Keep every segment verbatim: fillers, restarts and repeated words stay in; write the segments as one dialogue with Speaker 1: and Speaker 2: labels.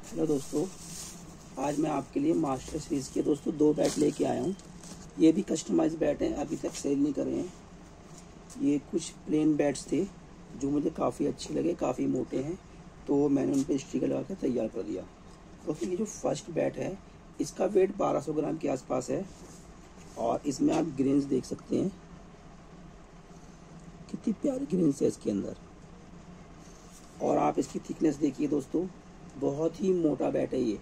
Speaker 1: Hello दोस्तों, आज मैं आपके लिए मास्टर सीरीज़ के दोस्तों दो बैट लेके आया हूँ। ये भी कस्टमाइज बैट हैं, अभी तक सेल नहीं करे हैं। ये कुछ प्लेन बैट्स थे जो मुझे काफ़ी अच्छे लगे, काफ़ी मोटे हैं, तो मैंने उन पर स्टिकर लगा कर तैयार कर दिया। दोस्तों ये जो फर्स्ट बैट है इसका वेट बारह सौ ग्राम के आसपास है और इसमें आप ग्रेन्स देख सकते हैं, कितनी प्यारी ग्रेन्स है इसके अंदर। और आप इसकी थिकनेस देखिए दोस्तों, बहुत ही मोटा बैट है ये।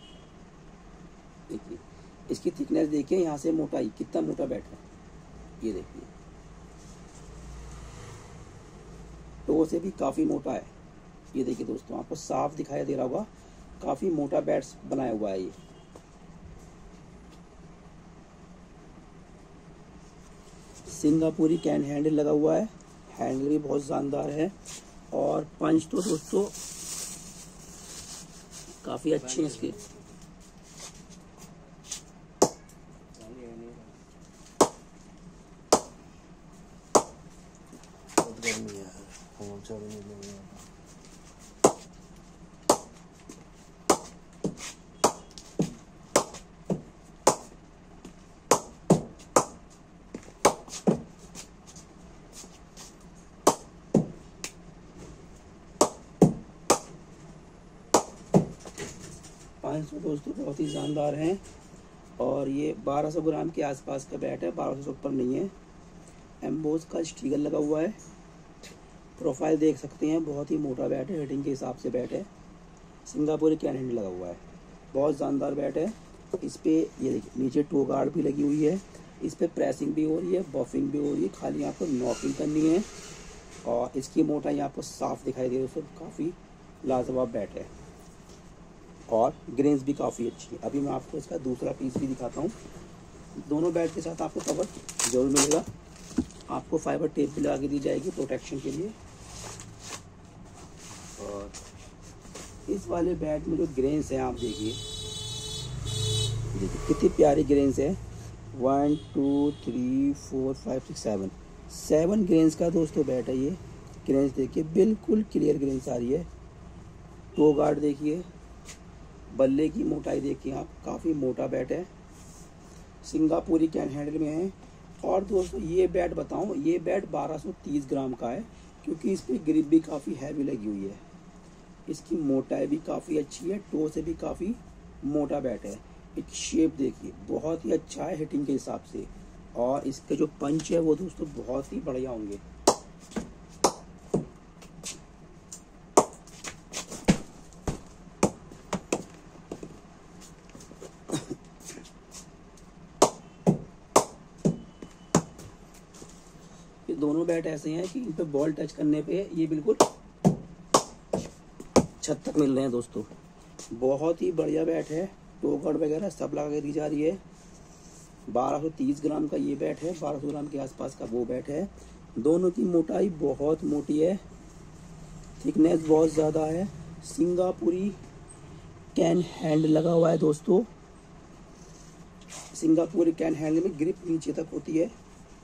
Speaker 1: देखिए इसकी थिकनेस देखिए, यहाँ से मोटाई कितना मोटा बैट है, ये देखिए टो से भी काफ़ी मोटा है। ये देखिए दोस्तों, आपको साफ दिखाई दे रहा होगा, काफ़ी मोटा बैट्स बनाया हुआ है ये। सिंगापुरी कैन हैंडल लगा हुआ है, हैंडल भी बहुत शानदार है और पंच तो दोस्तों काफ़ी अच्छे हैं इसके। पाँच सौ दोस्तों बहुत ही शानदार हैं और ये बारह सौ ग्राम के आसपास का बैट है, बारह सौ से ऊपर नहीं है। एम्बोस का स्टिकर लगा हुआ है, प्रोफाइल देख सकते हैं, बहुत ही मोटा बैट है, रेटिंग के हिसाब से बैट है। सिंगापुरी कैन हैंडल लगा हुआ है, बहुत शानदार बैट है। इस पर ये देखिए नीचे टो गार्ड भी लगी हुई है, इस पर प्रेसिंग भी हो रही है, बफिंग भी हो रही है, खाली आपको नॉकिंग करनी है। और इसकी मोटाई आपको साफ दिखाई दे रही है, काफ़ी लाजवाब बैट है और ग्रेन्स भी काफ़ी अच्छी है। अभी मैं आपको इसका दूसरा पीस भी दिखाता हूँ। दोनों बैट के साथ आपको कवर जरूर मिलेगा, आपको फाइबर टेप भी लगा के दी जाएगी प्रोटेक्शन के लिए। और इस वाले बैट में जो ग्रेन्स हैं आप देखिए, देखिए कितनी प्यारी ग्रेन्स है। One two three four five six seven seven grains का दोस्तों बैट है ये। ग्रेन्स देखिए बिल्कुल क्लियर ग्रेन्स आ रही है। टो गार्ड देखिए, बल्ले की मोटाई देखिए आप, काफ़ी मोटा बैट है। सिंगापुरी कैन हैंडल में है। और दोस्तों ये बैट बताऊं, ये बैट बारह सौ तीस ग्राम का है, क्योंकि इस पर ग्रिप भी काफ़ी हैवी लगी हुई है। इसकी मोटाई भी काफ़ी अच्छी है, टो से भी काफ़ी मोटा बैट है। एक शेप देखिए बहुत ही अच्छा है हिटिंग के हिसाब से, और इसके जो पंच है वो दोस्तों बहुत ही बढ़िया होंगे। ये दोनों बैट ऐसे हैं कि इन पे बॉल टच करने पे ये बिल्कुल छत तक मिल रहे हैं दोस्तों। बहुत ही बढ़िया बैट है, टो गार्ड वगैरह सब लगा के दी जा रही है। बारह सौ तीस ग्राम का ये बैट है, बारह सौ ग्राम के आसपास का वो बैट है। दोनों की मोटाई बहुत मोटी है, थिकनेस बहुत ज़्यादा है। सिंगापुरी कैन हैंड लगा हुआ है दोस्तों। सिंगापुरी कैन हैंड में ग्रिप नीचे तक होती है।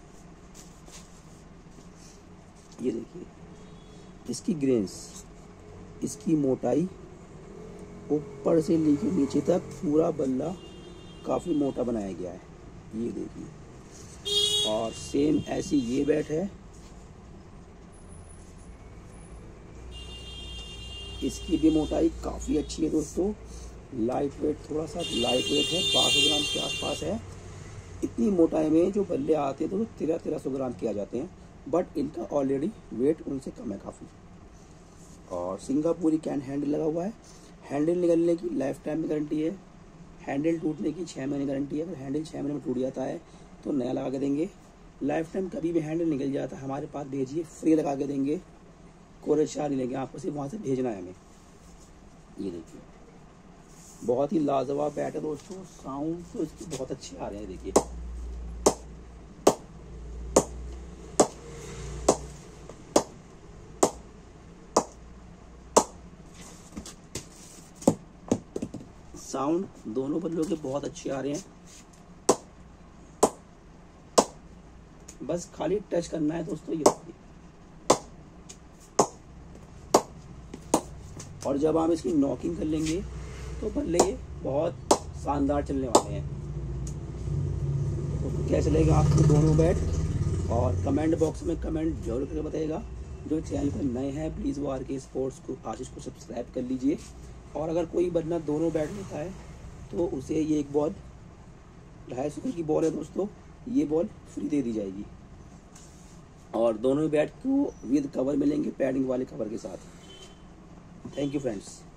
Speaker 1: ये देखिए इसकी ग्रेन्स, इसकी मोटाई ऊपर से लेके नीचे तक पूरा बल्ला काफ़ी मोटा बनाया गया है, ये देखिए। और सेम ऐसी ये बैट है, इसकी भी मोटाई काफ़ी अच्छी है दोस्तों। लाइट वेट, थोड़ा सा लाइट वेट है, बारह सौ ग्राम के आसपास है। इतनी मोटाई में जो बल्ले आते हैं तो तेरह तेरह सौ ग्राम के आ जाते हैं, बट इनका ऑलरेडी वेट उनसे कम है काफ़ी। और सिंगापुरी कैन हैंडल लगा हुआ है। हैंडल निकलने की लाइफ टाइम में गारंटी है, हैंडल टूटने की छः महीने गारंटी है। अगर हैंडल छः महीने में टूट जाता है तो नया लगा के देंगे। लाइफ टाइम कभी भी हैंडल निकल जाता है हमारे पास भेजिए, फ्री लगा के देंगे, कोई चार्ज नहीं लेंगे, आपको सिर्फ वहाँ से भेजना है हमें। ये देखिए बहुत ही लाजवाब बैट है दोस्तों, साउंड तो इसके बहुत अच्छे आ रहे हैं। देखिए साउंड दोनों बल्लों के बहुत अच्छे आ रहे हैं। बस खाली टच करना है दोस्तों, ये और जब आप इसकी नॉकिंग कर लेंगे दोस्तों बल्ले ये बहुत शानदार चलने वाले हैं। तो कैसे लगेगा आपको दोनों बैट, और कमेंट बॉक्स में कमेंट जरूर करके बताइएगा। जो चैनल पर नए हैं प्लीज़ वो आर के स्पोर्ट्स को आशीष को सब्सक्राइब कर लीजिए। और अगर कोई बंदा दोनों बैट लेता है तो उसे ये एक बॉल ढाई सौ की बॉल है दोस्तों, ये बॉल फ्री दे दी जाएगी। और दोनों बैट को विद कवर मिलेंगे, पैडिंग वाले कवर के साथ। Thank you friends.